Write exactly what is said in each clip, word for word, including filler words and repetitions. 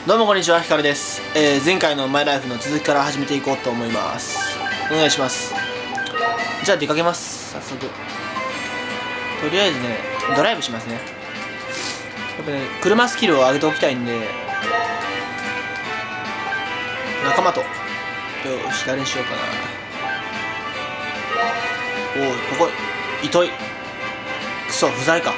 どうもこんにちは、ヒカルです。えー、前回のマイライフの続きから始めていこうと思います。お願いします。じゃあ出かけます。早速とりあえずね、ドライブしますね。やっぱね、車スキルを上げておきたいんで、仲間と、よし、誰にしようかな。おお、ここ糸井、クソ不在か。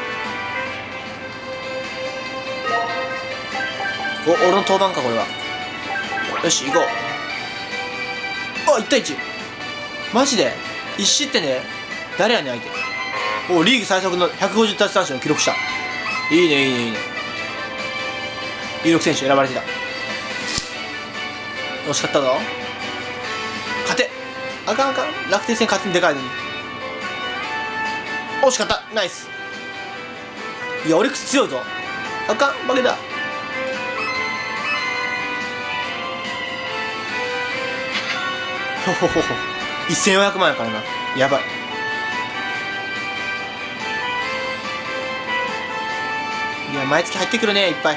お、俺の当番かこれは。よし、行こう。あ、いちたいいち。マジでいち失点で誰やねん相手。お、リーグ最速のひゃくごじゅう奪三振を記録した。いいねいいねいいね。有力選手選ばれてた。惜しかったぞ。勝て。あかんあかん、楽天戦勝つんでかいのに。惜しかった。ナイス。いやオリックス強いぞ。あかん、負けた。ほほほほ、せんよんひゃくまんやからな。やばい。いや毎月入ってくるね、いっぱい。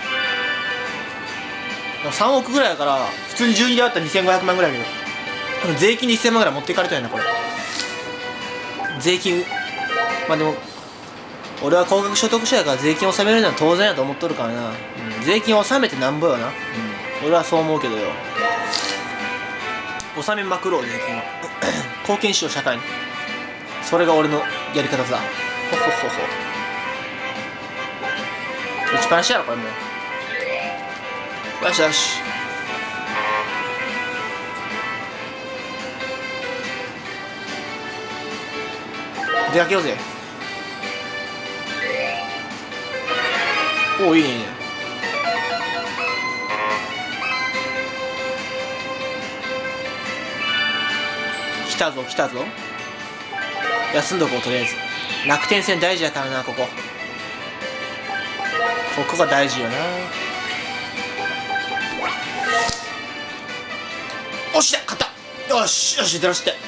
さんおくぐらいだから普通にじゅうにであったらにせんごひゃくまんぐらいだけど、税金でせんまんぐらい持っていかれたんやなこれ。税金、まあでも俺は高額所得者やから税金を納めるのは当然やと思っとるからな、うん、税金を納めてなんぼよな、うん、俺はそう思うけどよ。納めまくろう、税金を貢献しよう社会に。それが俺のやり方さ。ほほほほ、打ちっぱなしやろこれもう。よしよし、出かけようぜ。おお、いいねいいね。来たぞ来たぞ。休んどこう、とりあえず。楽天戦大事やからな、ここここが大事よな。おっしゃ、勝った。よしよし、出らして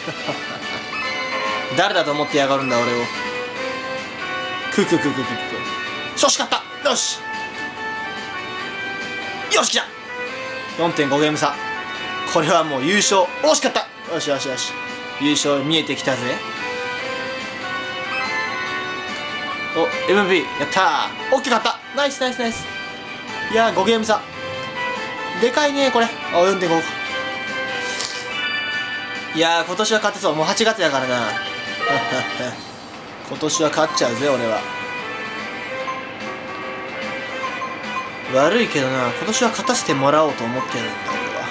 誰だと思ってやがるんだ俺を。ククククククク。よし、勝った。よしよし、来た。 よんてんご ゲーム差。これはもう優勝。惜しかった。よしよしよし、優勝見えてきたぜ。お、 エムブイ やったー。大きかった。ナイスナイスナイス。いやーごゲーム差でかいねこれ。あ、よんてんご。 いやー今年は勝てそう。もうはちがつやからな今年は勝っちゃうぜ俺は。悪いけどな、今年は勝たせてもらおうと思ってるんだ俺は。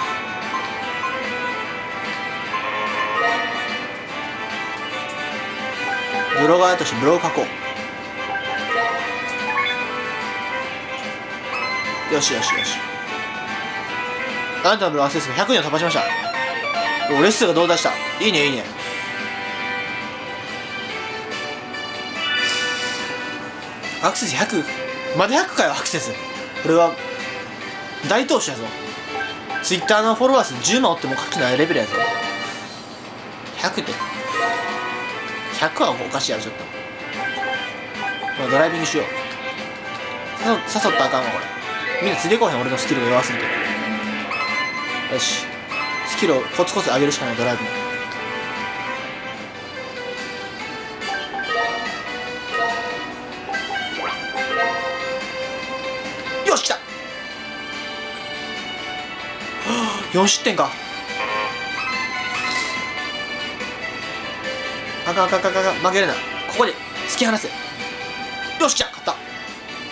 ブロガーとしてブローを書こう。よしよしよし。あなたのブローアクセスがひゃくにんを突破しました。お、レッスンがどう出した。いいねいいね。アクセスひゃく、まだひゃくかよアクセス。これは大投手やぞ。ツイッターのフォロワー数じゅうまんおっても書きないレベルやぞ。ひゃくってひゃくはおかしいやろちょっと。まあ、ドライビングしよう。誘誘ったらあかんわこれ。みんなついてこへん、俺のスキルが弱すぎて。よし、スキルをコツコツ上げるしかない。ドライブよし、来た。よん失点か。あかんあかんあかんあかん、負けるな。ここで突き放せ。よし、来た。勝った。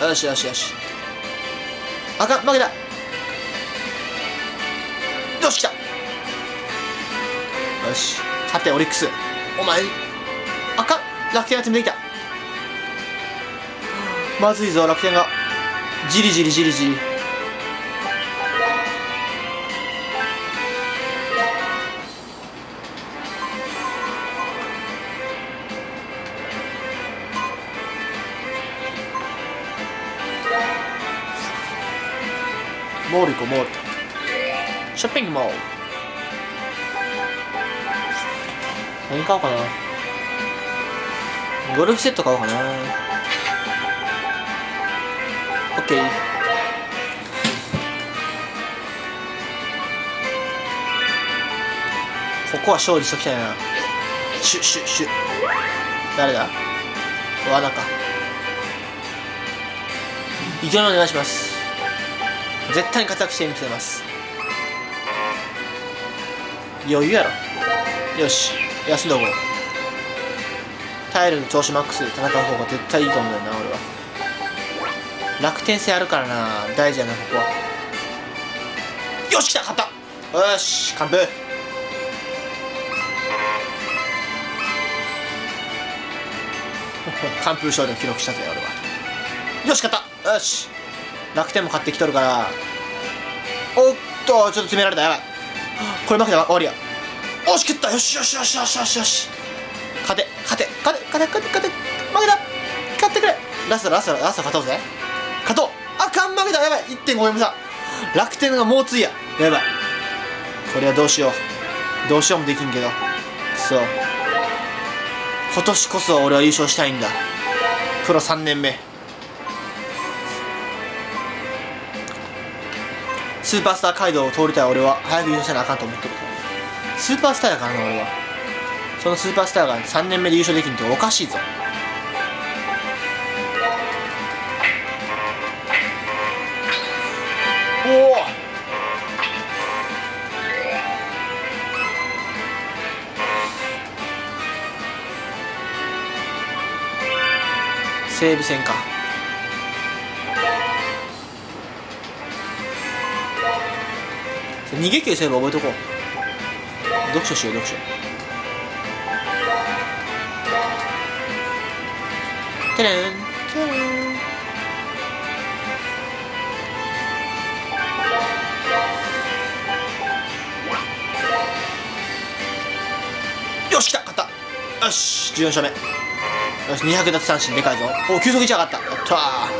よしよしよし。あかん、負けた。よし、来た。よし、勝てオリックス。お前あかん、楽天が詰めてきた。まずいぞ楽天が。じりじりじりじり。モール行こう、モール。ショッピングモール。何買おうかな。ゴルフセット買おうかな。オッケー。 こは勝利しときたいな。シュッシュッシュッ。誰だ？罠か。意見お願いします。絶対に活躍してみせます。余裕やろ。よし、休んどこう。体力調子マックスで戦う方が絶対いいと思うんだよな、俺は。楽天性あるからな、大事やな、ここは。よし、来た、勝った。よし、完封。完封勝利を記録したぜ、俺は。よし、勝った。よし、楽天も勝ってきとるから。おっと、ちょっと詰められた、やばい。これ負けたら終わりや。おし、蹴った。よしよしよしよしよしよし。勝て勝て勝て勝て勝て勝て。負けた。勝ってくれ。ラストラストラスト勝とうぜ。勝とう。あかん、負けた。やばい。 いってんご ゲーム差。楽天が猛追や。やばい。これはどうしよう。どうしようもできんけど。そう、今年こそは俺は優勝したいんだ。プロさんねんめ。スーパースター街道を通りたい俺は早く優勝せなあかんと思ってるから。スーパースターやからな、俺は。そのスーパースターがさんねんめで優勝できんっておかしいぞ。おお、西武戦か。逃げ球西武覚えとこう。読書しよう、読書。てれんてれん。よし、来た、勝った。よし、じゅうよん勝目。よし、にひゃく奪三振でかいぞ。お、球速いち上がった。やったー。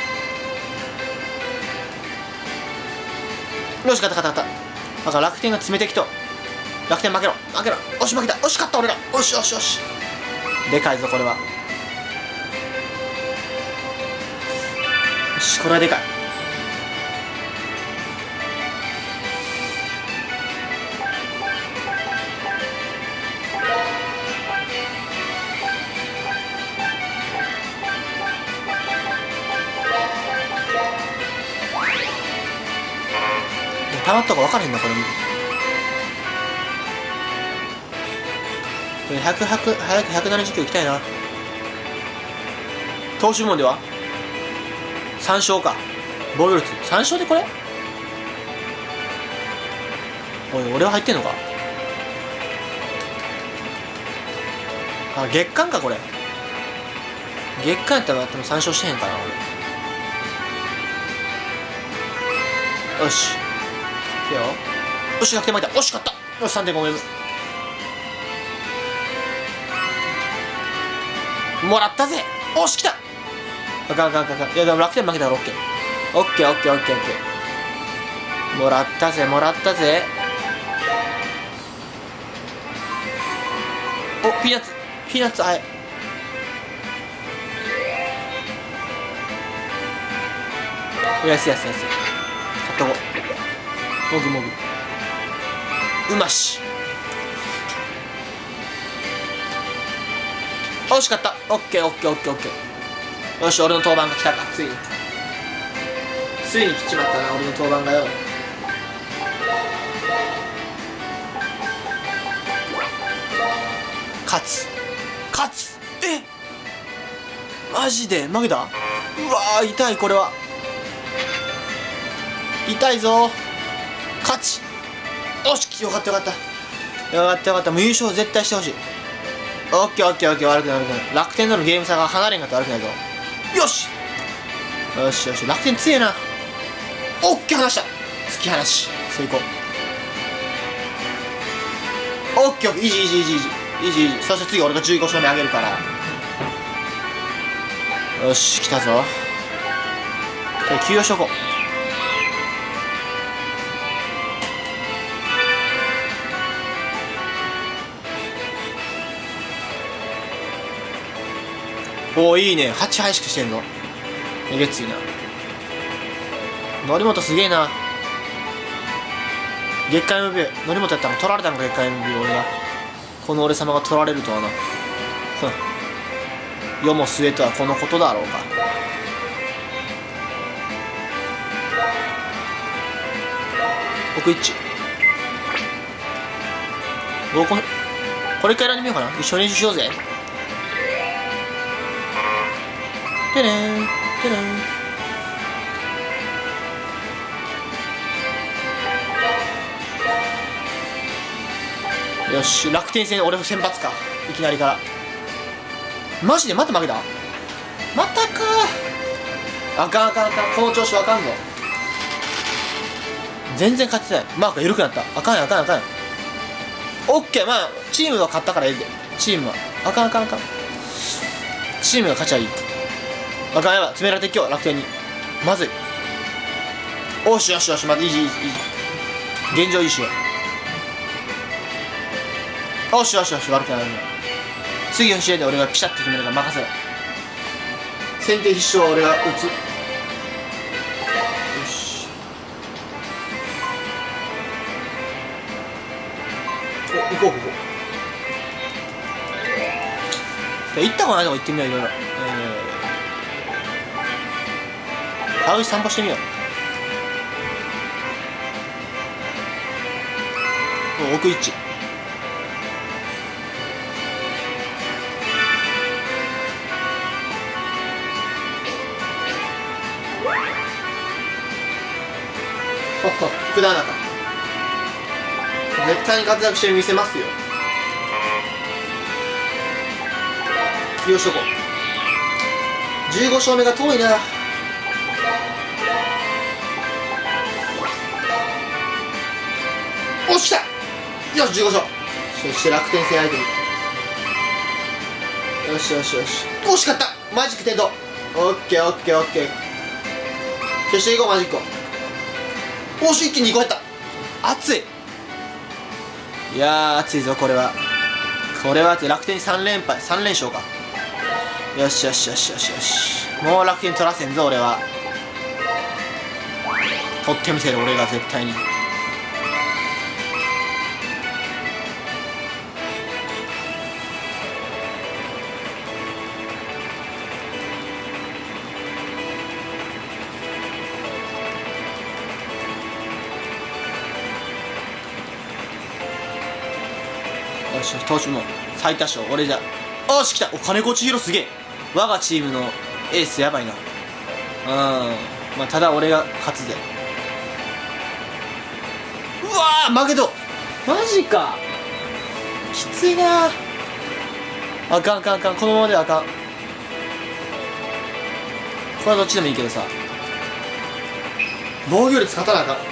よし、勝った勝った勝った。だから楽天が詰めてきと。楽天負けろ負けろ。よし、負けた。よし、勝った俺ら。よしよしよし。でかいぞこれは。よし、これはでかい。溜まったか分からへんな、これ。これひゃく、ひゃく、早くひゃくななじゅっキロいきたいな。投手部門ではさん勝か。防御率さん勝でこれ。おい、俺は入ってんのか。あ、月間かこれ。月間やったら多分さん勝してへんかな俺。よし、いいよ。よし、楽天負けた。よし、勝った。よし、さんてんご ゲームもらったぜ。おし、来た。あかんあかんあかん。いやでも楽天負けたから OK。 OK OK OK OK。 もらったぜもらったぜ。お、ピーナッツピーナッツ、はい。安い安い安い。買っとこう。もぐもぐ。うまし。惜しかった。オッケーオッケーオッケーオッケー。よし、俺の登板が来たか。ついについに来ちまったな、俺の登板がよ。勝つ勝つ。え、マジで負けた。うわー、痛い。これは痛いぞ。勝ち。よし、よかったよかったよかったよかった。もう優勝絶対してほしい。オッケーオッケーオッケー。悪くない悪くない。楽天とのゲーム差が離れんかったら悪くないぞ。よしよしよし。楽天強えな。オッケー、離した。突き放し成功。オッケーオッケー。イージーイージーイージーイージーイージーイージー。そして次俺がじゅうご勝目あげるから。よし、来たぞ。休養しとこう。おお、いいね。はち敗しかしてんの。えげついな。則本すげえな。 月間 エムブイ 則本やったら取られたのか、月間 エムブイ 俺が。この俺様が取られるとはな。世も末とはこのことだろうか。奥一合コン、これ一回選んでみようかな。一緒に練習しようぜ。てれんてれん。よし、楽天戦俺先発か、いきなりから。マジでまた負けた、またか。あかんあかんあかん、この調子はあかんぞ。全然勝ってない。マークが緩くなった。あかんやあかんやあかんや。オッケー、まあチームは勝ったからええで。チームはあかんあかんあかん、チームが勝ちゃいい。あかん、やばい、詰められて今日楽天にまずい。おしよしよし、まずいいいいいい、現状いいしよう。おしよしよし、悪くない。次の試合で俺がピシャッと決めるから任せろ。先手必勝は俺が打つ。よし、お、行こうここ。行ったことないとこ行ってみよう。いろいろ、えー、川口散歩してみよう。お、奥一福田中絶対に活躍してみせますよ。起用しとこう。じゅうご勝目が遠いな。おし、きた。よし、じゅうご勝。そして楽天戦相手に。よしよしよし、惜しかった。マジック点灯。オッケーオッケーオッケー。消していこうマジックを。おし、一気ににこやった。熱い。いやー熱いぞこれは。これは熱い。楽天にさん連敗、さん連勝か。よしよしよしよしよし、もう楽天取らせんぞ俺は。取ってみせる俺が絶対に。よし、投手の最多勝俺じゃ。おし、来た。お、金子千尋すげえ。我がチームのエースやばいな。うん、まあただ俺が勝つぜ。うわー負けと。マジか、きついな。あかんあかんあかん、このままではあかん。これはどっちでもいいけどさ、防御率勝たなあかん。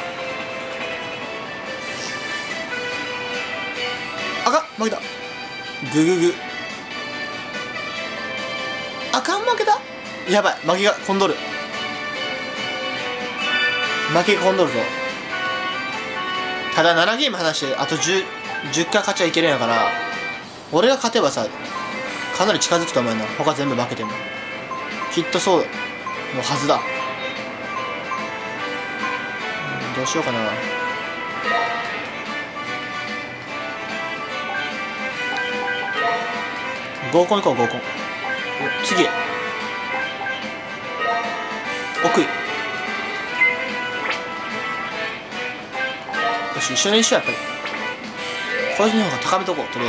あかん、負けた。グググ。あかん、負けた。やばい、負けが込んどる。負けが込んどるぞ。ただななゲーム離してあと 10, 10回勝ちゃいけるんやから、俺が勝てばさかなり近づくと思うな。他全部負けてもきっとそうのはずだ。うん、どうしようかな。合コン行こう合コン。次へ奥井。よし、一緒に一緒やっぱり。こいつの方が高めとこうとりあえ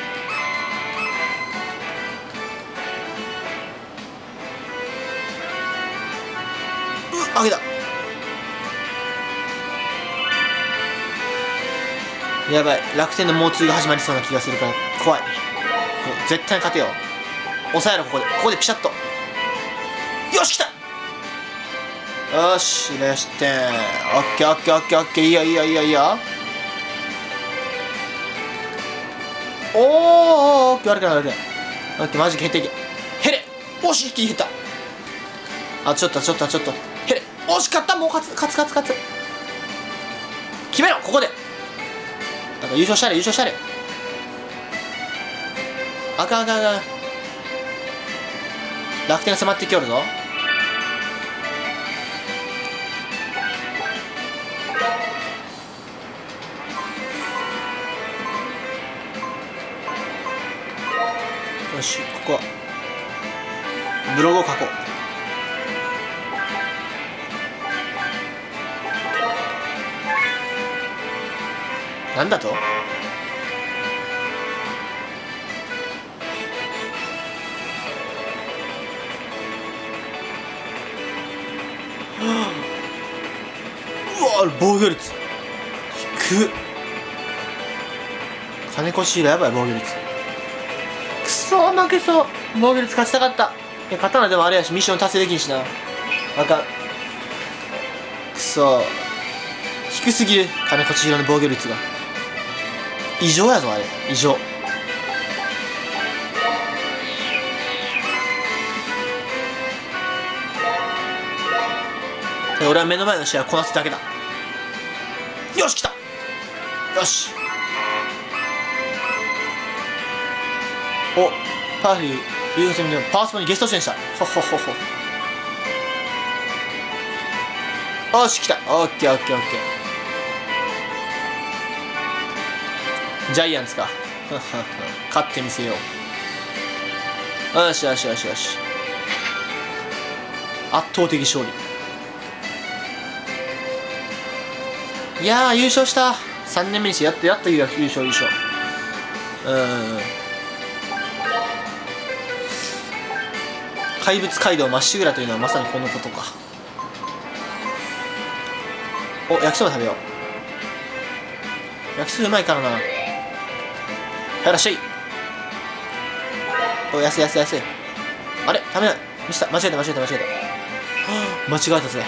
ず。うっ、負けた。やばい、楽天の猛追が始まりそうな気がするから怖い。絶対に勝てよ。抑えろここで。ここでピシャッと。よし、来た。よし、よしってん。オッケーオッケーオッケーオッケー。いいよいいよいいよいいよ。おーおー、オッケー、悪くない悪くない。オッケー、マジで減っていけ。減れ。おし、一気に減った。あ、ちょっとちょっとちょっと減れ。惜しかった。もう勝つ勝つ勝つ勝つ。決めろここで。なんか優勝したれ優勝したれ。あかんあかんあかん。楽天が迫ってきおるぞ。 こう。ブログを書こう。なんだと？うわ、防御率低っ。金越しやばい防御率。くそー負けそう。防御率勝ちたかった。いや刀でもあれやしミッション達成できんしな。あかん。くそー低すぎる。金越しの防御率が異常やぞあれ。異常。俺は目の前の試合をこなすだけだ。よし来た。よし。おパーフィー優勝戦でパワースポにゲスト出演した。ほほほほ。よし来た。オッケーオッケーオッケー。ジャイアンツか。勝ってみせよう。よしよしよしよし。圧倒的勝利。いやー優勝した。さんねんめにしてやっとやっと優勝優勝。うん怪物街道まっしぐらというのはまさにこのことか。お焼きそば食べよう。焼きそばうまいからな。はいらっしゃい。お安い安い安い。あれ食べない。ミスった。間違えた間違えた間違えた。はあ間違えたぜ。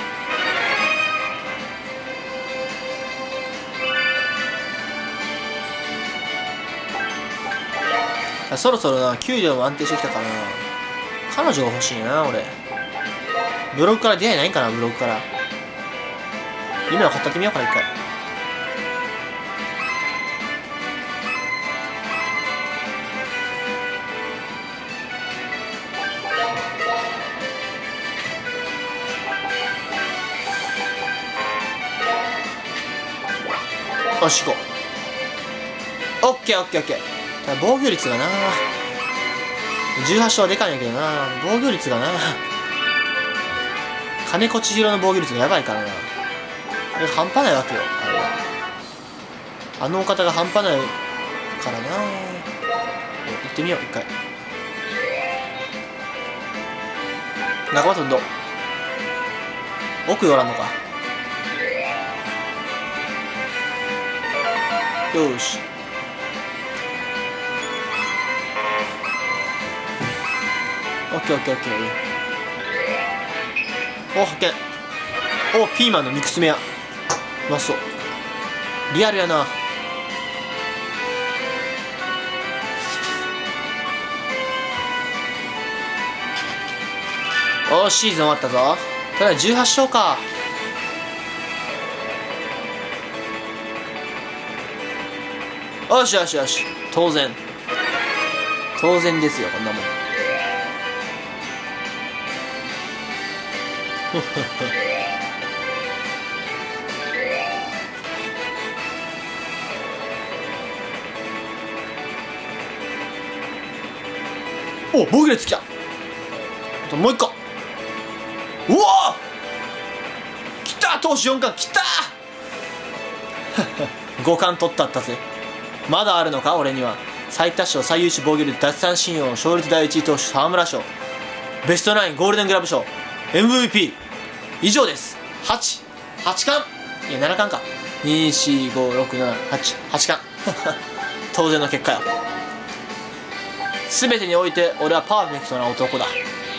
そろそろな給料も安定してきたからな。彼女が欲しいな俺。ブログから出会いないんかな。ブログから夢を語ってみようかな一回。よし行こう。オッケーオッケーオッケー。防御率がなじゅうはち勝はでかいんやけどな。防御率がな金子千尋の防御率がやばいからな。あれ半端ないわけよ。あれはあのお方が半端ないからな。行ってみよう一回。仲間とんど奥寄らんのか。よしオッケーオッケーオッケー。お発見。おピーマンの肉詰めやうまそう。リアルやな。おシーズン終わったぞ。ただじゅうはち勝か。よしよしよし。当然当然ですよこんなもん。お防御率きた。あともう一個。うわきた。投手よん冠きた。ご冠取ったったぜ。まだあるのか俺には。最多勝最優秀防御率奪三振王勝率第一位投手沢村賞ベストナインゴールデングラブ賞 エムブイピー 以上です。はち、はち冠いやなな冠か。に、よん、ご、ろく、なな、はち、はち冠当然の結果よ。全てにおいて俺はパーフェクトな男だ。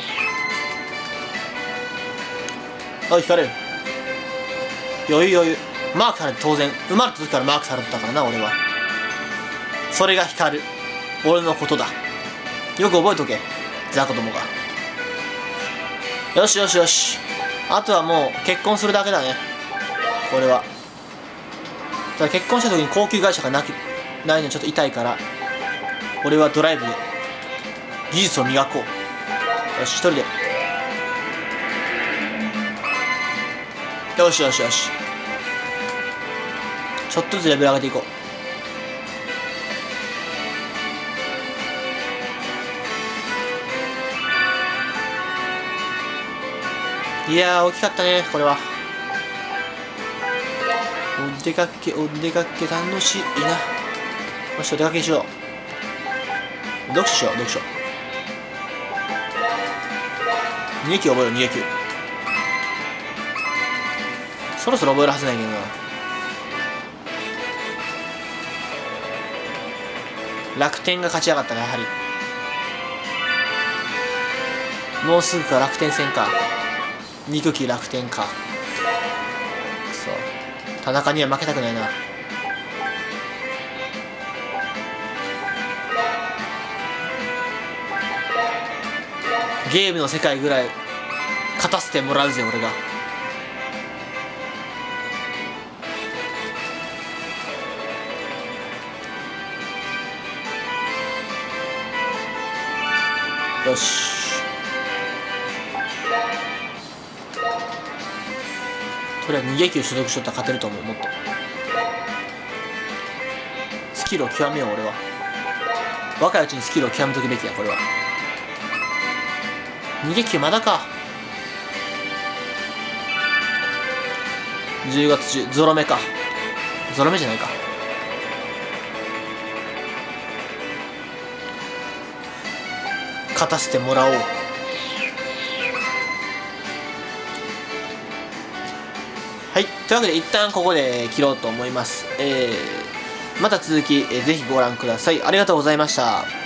おい光る余裕余裕。マークされて当然生まれた時からマークされてたからな俺は。それが光る俺のことだ。よく覚えとけザコどもが。よしよしよし。あとはもう結婚するだけだねこれは。ただ結婚した時に高級会社がなきないのちょっと痛いから俺はドライブで技術を磨こう。よし一人で。よしよしよし。ちょっとずつレベル上げていこう。 いやー大きかったねこれは。お出かけお出かけ楽しいな。よしお出かけしよう。読書しよう読書。逃げ球覚えよう逃げ球。そろそろ覚えるはずないけどな。楽天が勝ち上がったねやはり。もうすぐか楽天戦か。憎き楽天か。くそ田中には負けたくないな。ゲームの世界ぐらい勝たせてもらうぜ俺が。よしとりあえず逃げ球所属しとったら勝てると思う。もっとスキルを極めよう俺は。若いうちにスキルを極めとくべきやこれは。逃げ球まだか。じゅうがつ中ゾロ目か。ゾロ目じゃないか。勝たせてもらおう。はいというわけで一旦ここで切ろうと思います。えー、また続き、えー、ぜひご覧ください。ありがとうございました。